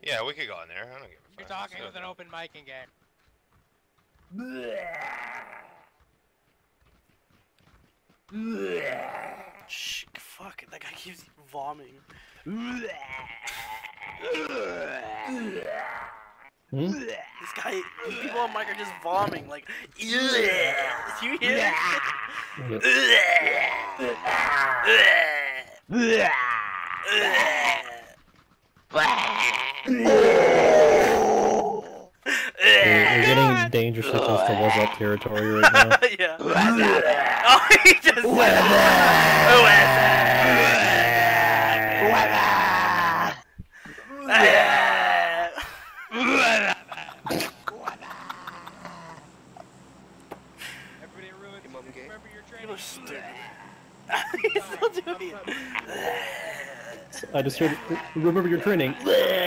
Yeah, we could go in there. I don't give a fuck. You're talking with an open mic again. Shh, fuck, that guy keeps vomiting. This guy, people on mic are just vomiting, like, do you hear that? We're getting dangerously close to what's up territory right now. Yeah. Oh, he just Everybody ruins remember your training. You're stupid. He's still doing it. I just heard. Remember your training.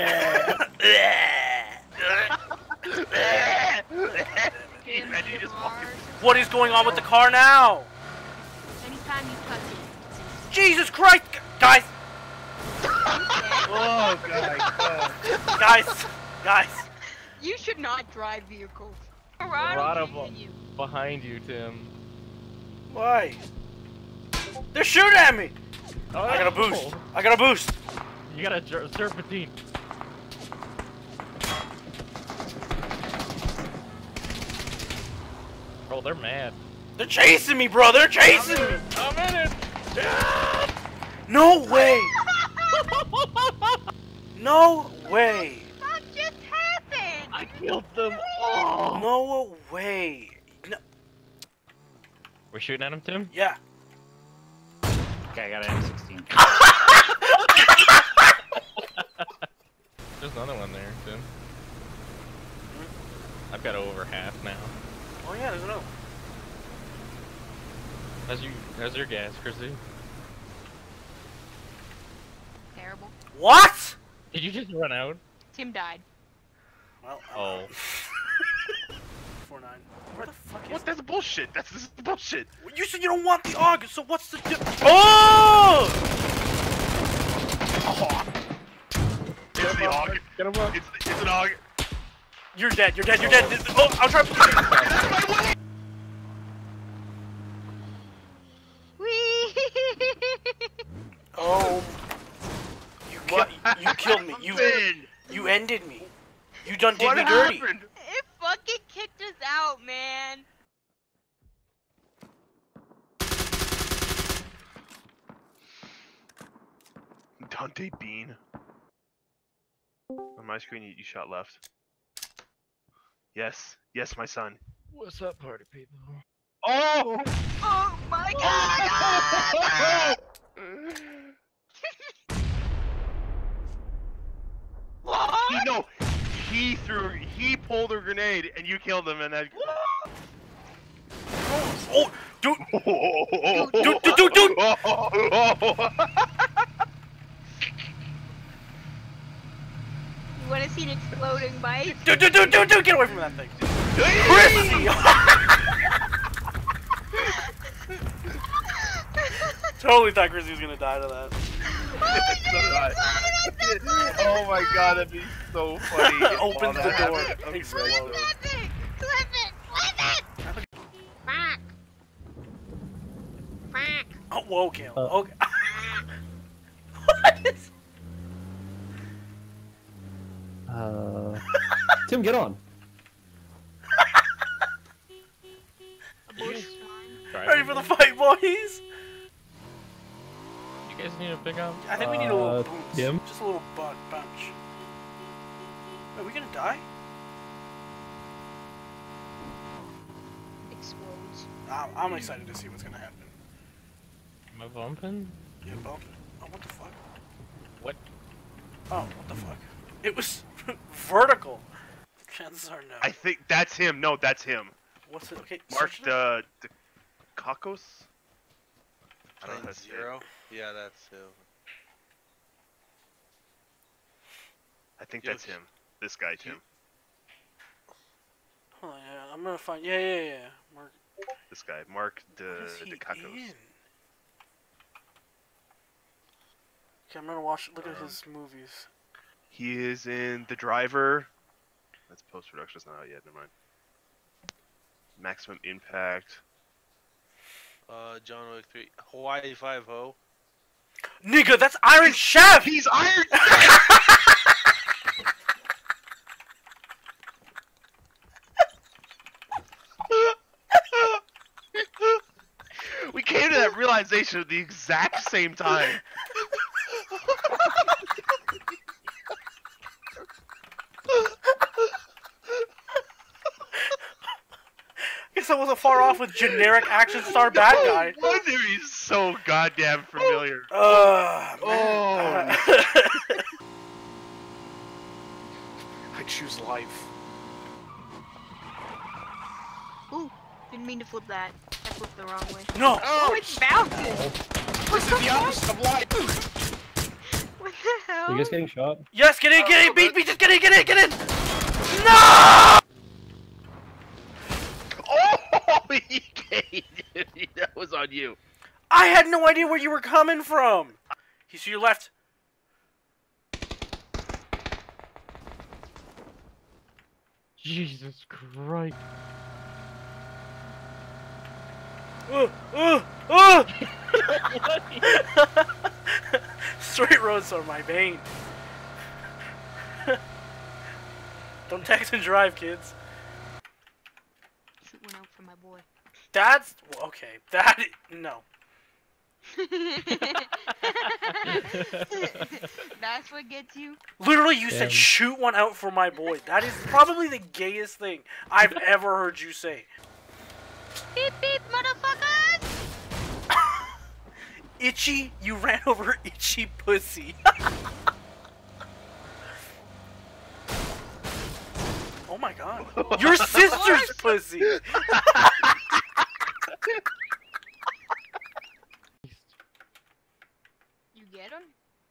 What is going on with the car now? Anytime you touch it. Jesus Christ, guys! Oh god. Guys. You should not drive vehicles. Behind you, Tim. Why? They're shooting at me! Oh, I got a boost. I got a boost. You got a serpentine. Bro, they're mad. They're chasing me, bro. They're chasing me. I'm in it. No way. No way. What just happened? I killed them all. No way. No. We're shooting at him, Tim? Yeah. Okay, I got an M16. There's another one there, Tim. I've got over half now. Oh yeah, there's no. How's your gas, Chrissy? Terrible. What? Did you just run out? Tim died. Well, Oh. 4-9. Where the fuck is? What? That's bullshit. This is bullshit. You said you don't want the AUG, so what's the Oh! It's the AUG. Get him up. It's an AUG. You're dead. You're dead. You're dead. Oh, I'll try. Whee! Oh. You killed me. You ended me. You done did me dirty. Happened? It fucking kicked us out, man. Dante Bean. On my screen, you shot left. Yes. Yes, my son. What's up, party people? Oh! Oh my god! What? He pulled a grenade and you killed him and then. Oh, dude. Dude. You wanna see an exploding bike? Dude, get away from that thing. Chrissy! Totally thought Chrissy was gonna die to that. Oh my god, that'd be so funny. Opens the door. Explode. Clip it! Fuck! Fuck! Oh, whoa, Kale. Okay. What is... Tim, get on. Ready for the fight, boys? You guys need to pick up? I think we need a little boost. Tim? Just a little bunch. Are we gonna die? Explodes. I'm excited to see what's gonna happen. Am I bumping? Yeah, bump it. Oh, what the fuck? What? Oh, what the fuck? It was vertical. Chances are no. I think that's him. No, that's him. What's it? Okay, Mark search it. the Kakos? I don't know how to say it. 0? Yeah, that's him. I think that's him. This guy, Tim. Hold on, yeah, I'm gonna find. Yeah. Mark. This guy, Mark What is he the Kakos. in? Okay, I'm gonna watch. Look at his movies. He is in The Driver. That's post-production. It's not out yet. Never mind. Maximum Impact. John Wick 3. Hawaii 5-0. Nigga, that's Iron Chef! He's Iron Chef! We came to that realization at the exact same time. Guess I wasn't far off with generic action star bad guy. Why do he's so goddamn familiar? Man. I choose life. Ooh, didn't mean to flip that. I flipped the wrong way. No! Oh, it's bouncing! This is the opposite of life. What the hell? Are you guys getting shot? Yes, get in, beat me, just get in! No! Oh, that was on you. I had no idea where you were coming from. He's to your left. Jesus Christ. Straight roads are my vein. Don't text and drive, kids. Shoot one out for my boy. That's okay. That no. That's what gets you. Literally, you said Damn. shoot one out for my boy. That is probably the gayest thing I've ever heard you say. Beep beep, motherfuckers! Itchy, you ran over itchy pussy. Oh my god. Your sister's pussy! You get him?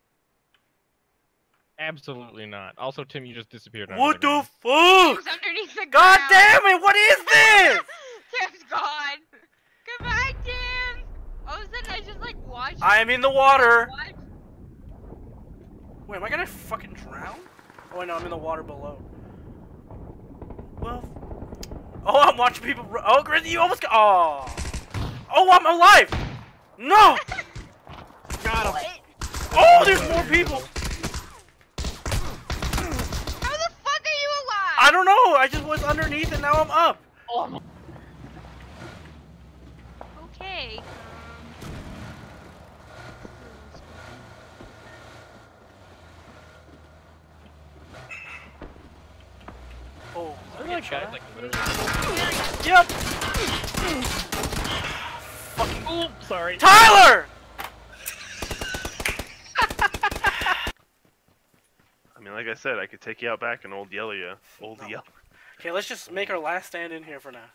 Absolutely not. Also, Tim, you just disappeared. What the fuck? Tim's underneath the God ground. damn it, what is this? Tim's gone. Goodbye, Tim. All of a sudden, I just like watched. I am in the water. What? Wait, am I gonna fucking drown? Oh, no, I'm in the water below. Well. Oh, I'm watching people. Oh, Grizzly, you almost got. Oh. Oh, I'm alive. No. Got him. What? Oh, there's more people. How the fuck are you alive? I don't know. I just was underneath and now I'm up. Oh, Okay. Oh, I like guys like literally. Yep. Fucking. Ooh, sorry. Tyler. I mean, like I said, I could take you out back and old yell you. Old No. yell. Okay, let's just make our last stand in here for now.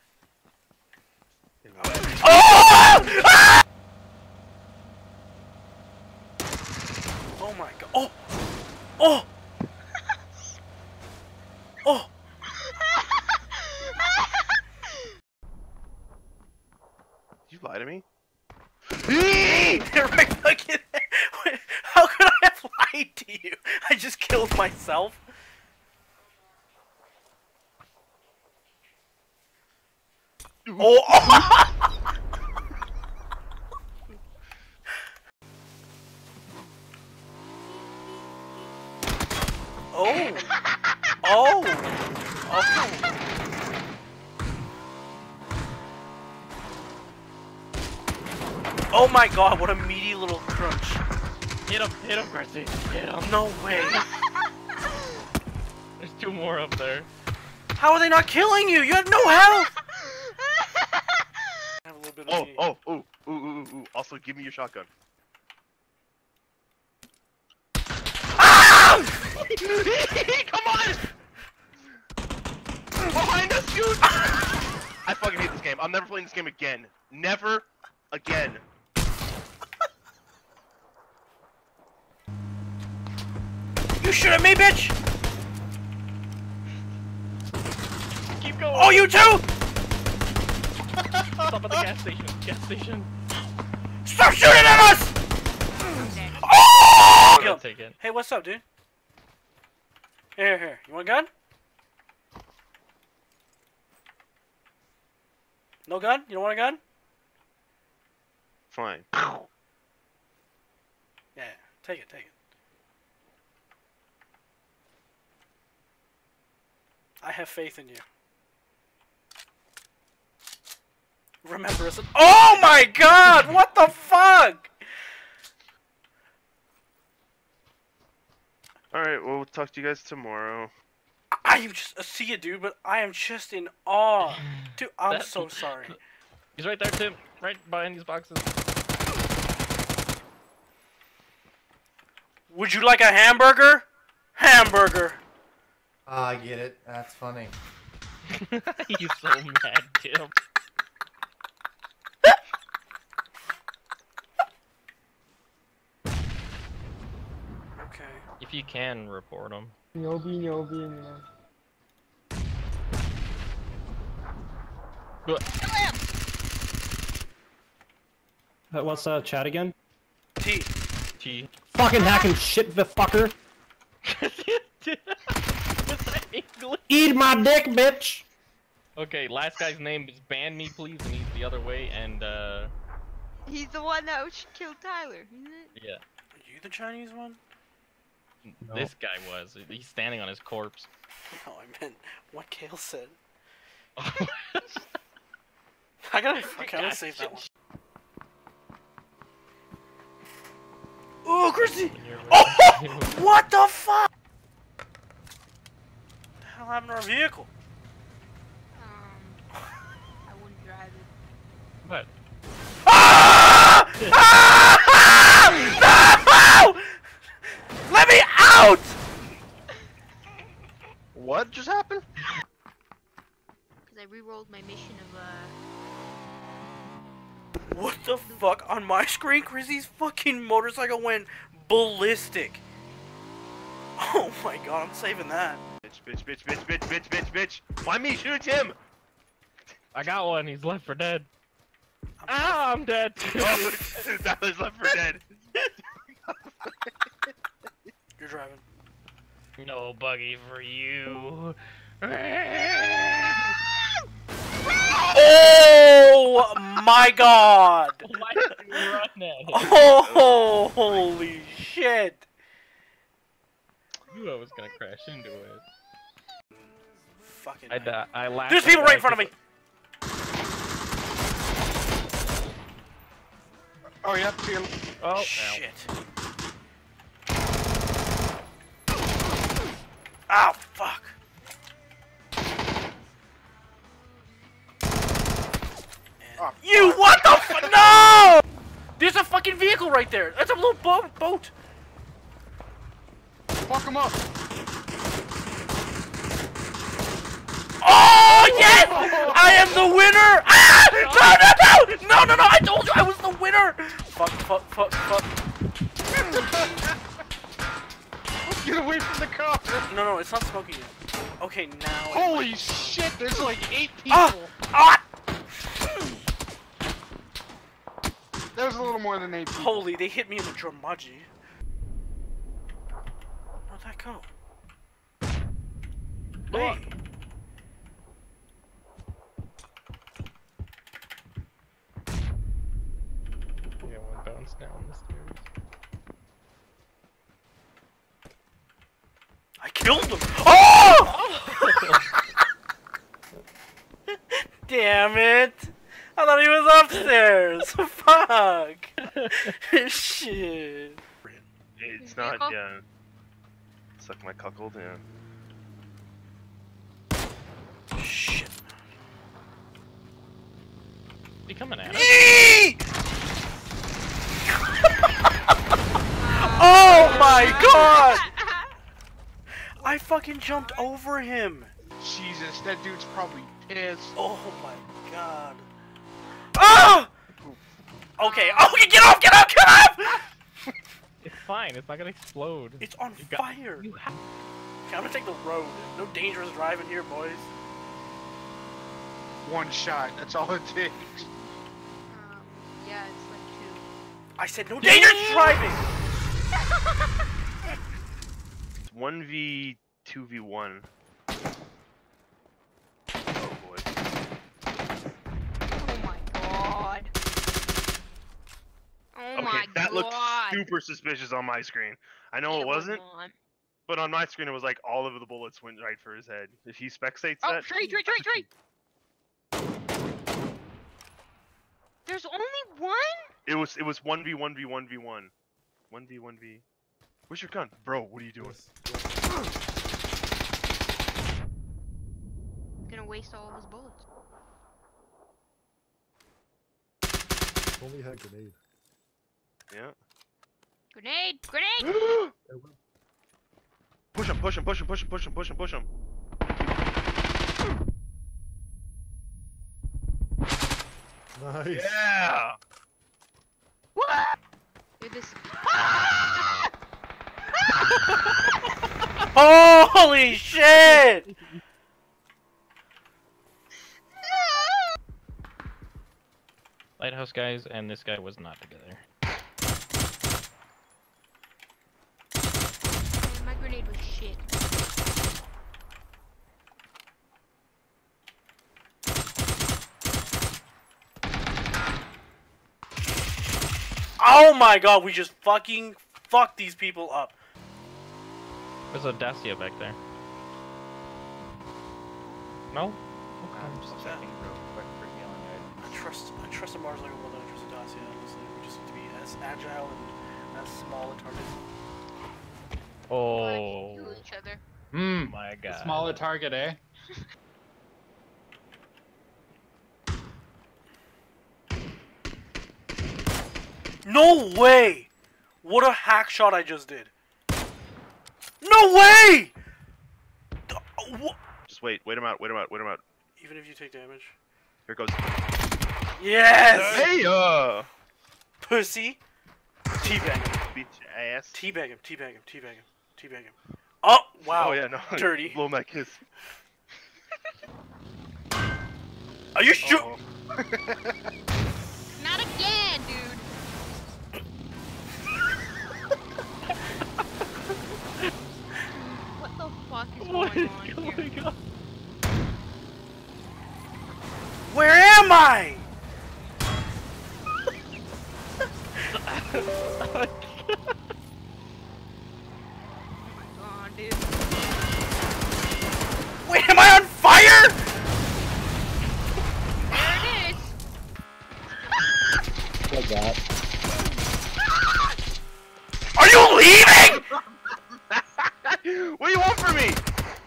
Oh! Ah! Oh my god. Oh! Oh! Oh! Did you lie to me? They're right fucking there. Wait, how could I have lied to you? I just killed myself. Oh! Oh! Oh! Oh! Oh my god, what a meaty little crunch. Hit him, Chrissy. Hit him. No way. There's two more up there. How are they not killing you? You have no health! I have a little bit of Ooh. Also, give me your shotgun. Ah! Come on! Behind us, dude! I fucking hate this game. I'm never playing this game again. Never again. You shoot at me, bitch! Keep going. Oh, you too! Stop at the gas station. Gas station. Stop shooting at us! I'm dead. Oh! I'll take it. Hey, what's up, dude? Here. You want a gun? No gun? You don't want a gun? Fine. Yeah, take it. I have faith in you. Remember us. Oh my god! What the fuck? Alright, well, we'll talk to you guys tomorrow. I am just see you, dude, but I am just in awe. Dude, I'm so sorry. He's right there, Tim. Right behind these boxes. Would you like a hamburger? Hamburger. Ah, I get it. That's funny. He's so mad, Tim. Okay. If you can, report him. What's that chat again? T. T. Fucking hacking shit, the fucker! Eat my dick, bitch! Okay, last guy's name is ban me, please, and he's the other way, and He's the one that killed Tyler, isn't it? yeah. Are you the Chinese one? No. This guy was. He's standing on his corpse. No, I meant what Kale said. I gotta save that one. Oh, Chrissy! Oh! What the fuck? What the hell happened to our vehicle? I wouldn't drive it. What? Ah! Ah! No! Let me out! What just happened? Because I re-rolled my mission of, What the fuck? On my screen, Chrissy's fucking motorcycle went ballistic. Oh my god, I'm saving that. Bitch. Why me? Shoot him! I got one. He's left for dead. Ah, I'm dead. Oh, Tyler's left for dead. You're driving. No buggy for you. Oh my god! Why did you run at it? Oh, holy shit! I knew I was gonna crash into it. Fucking. I laughed. There's people right in front of me! Oh, you have to see him. Oh, Shit. Ow, fuck. Oh, You, what the fuck? No! There's a fucking vehicle right there. That's a little boat. fuck him up. Oh, yes! I am the winner! Ah! No! I told you I was the winner! Fuck. Get away from the car. No, it's not smoking yet. Okay, now. Holy shit, there's like 8 people. Ah! There's a little more than 8 people. Holy, they hit me in the drumaggi. Where'd that go? Hey. Yeah, one bounced down the stairs. I killed him! Oh! Damn it! I thought he was upstairs. Fuck. Shit. It's not, yeah. Suck my cuckold, yeah. Shit. He coming at us? Eee! Oh my god! I fucking jumped over him. Jesus, that dude's probably pissed. Oh my god. Ah! Okay, get off! It's fine. It's not gonna explode. It's on You got- fire. Okay, I'm gonna take the road. No dangerous driving here, boys. One shot, that's all it takes. Yeah, it's like 2. I said no dangerous driving! It's 1v2 2v1. Oh boy. Oh my god. Oh Okay, my that god. looked super suspicious on my screen. I know it was wasn't, not. but on my screen it was like all of the bullets went right for his head. If he spectates Oh, that, tree. There's only one? it was 1v1v1v1. 1v1v. Where's your gun? Bro, what are you doing? Gonna waste all of his bullets. Only had grenade. Yeah. Grenade! Grenade! Push him, push him, push him, push him, push him, push him, push him. Nice. Yeah! Dude, this. Holy shit! Lighthouse guys and this guy was not together. My grenade was shit. Oh my god, we just fucking fucked these people up. There's a Dacia back there. No? I'm just checking real quick for healing it. I trust a motorcycle more than I trust a Dacia, honestly. We just need to be as agile and as small a target. Oh. Kill each other. My god. Smaller target, eh? No way! What a hack shot I just did. No way! Just wait him out, wait him out, wait him out. Even if you take damage. Here it goes. Yes! Hey, Pussy! Teabag him. Bitch ass. Teabag him, teabag him, teabag him, teabag him. Oh, wow. Oh yeah, no. Dirty. Blow my kiss. Are you sure? Uh-oh. Not again, dude. What the fuck is going on here? Where am I? Oh, dude. Wait, am I on fire? There it is. Like that. Are you leaving? What do you want from me?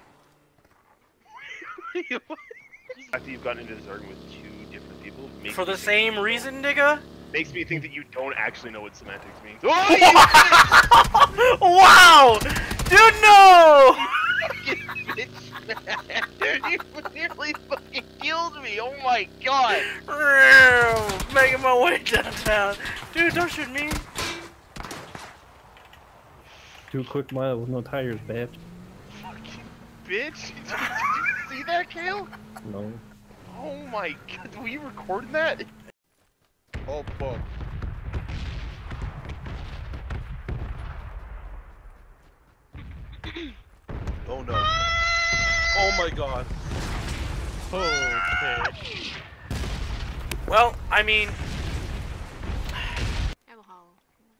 After you've gotten into this argument with two different people, makes For me the think same you reason, nigga? makes me think that you don't actually know what semantics means. Wow! Dude, no! You nearly fucking killed me. Oh my god. Making my way downtown. Dude, don't shoot me. 2 quick miles with no tires, bitch. Fucking bitch. Did you see that, Kale? No. Oh my god. Were you recording that? Oh fuck. Oh no. Oh my god. Okay. Well, I mean, I have a hollow.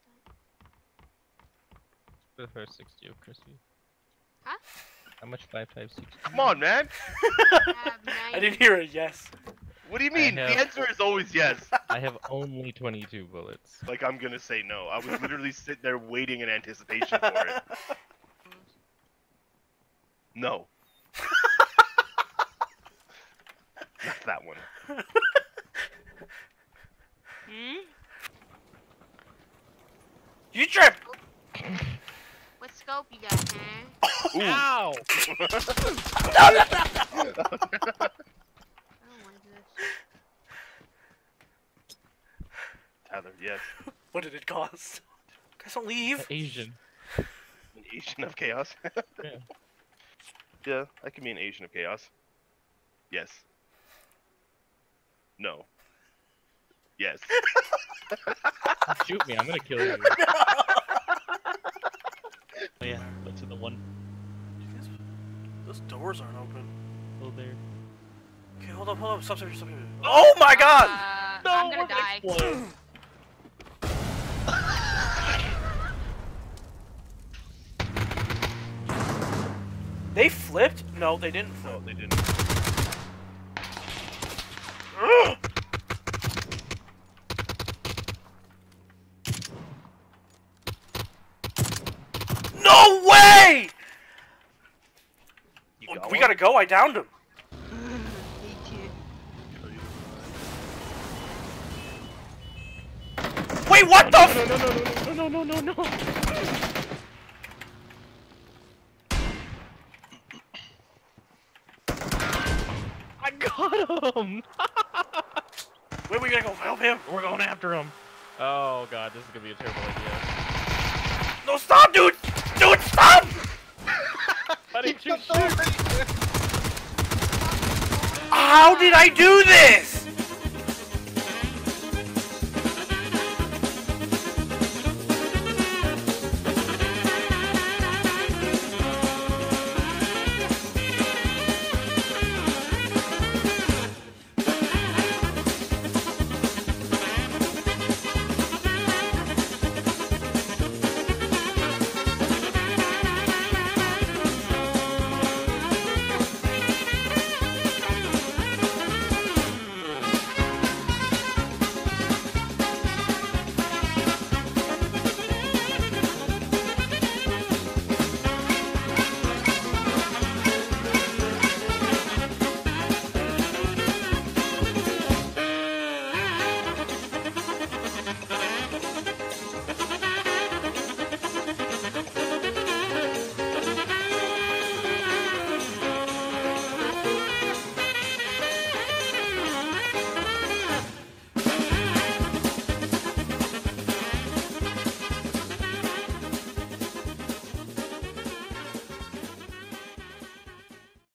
For the first 60 of Chrissy. Huh? How much 556? Come on, man. I have I 90. didn't hear a yes. What do you mean? have- The answer is always yes. I have only 22 bullets. Like I'm gonna say no. I was literally sitting there waiting in anticipation for it. No. Not that one. Hmm? You tripped. What scope you got, huh? Ow! I don't want to do this. Tyler, yes. What did it cost? Guys, don't leave. Asian. An Asian of chaos. Yeah. Yeah, I can be an Asian of chaos. Yes. No. Yes. Shoot me, I'm gonna kill you. Oh, yeah, go to the one. doors aren't open. Still there. Okay, hold up, stop there, stop there. Oh my god! I'm gonna die. Explode. They flipped? No, they didn't flip. No, they didn't. Ugh! No way! You got We one? gotta go, I downed him. Me too. Wait, what the f- No. I got him! Wait, we gotta go help him. We're going after him. Oh god, this is gonna be a terrible idea. No, stop, dude! Dude, stop! Why didn't you shoot? How did I do this?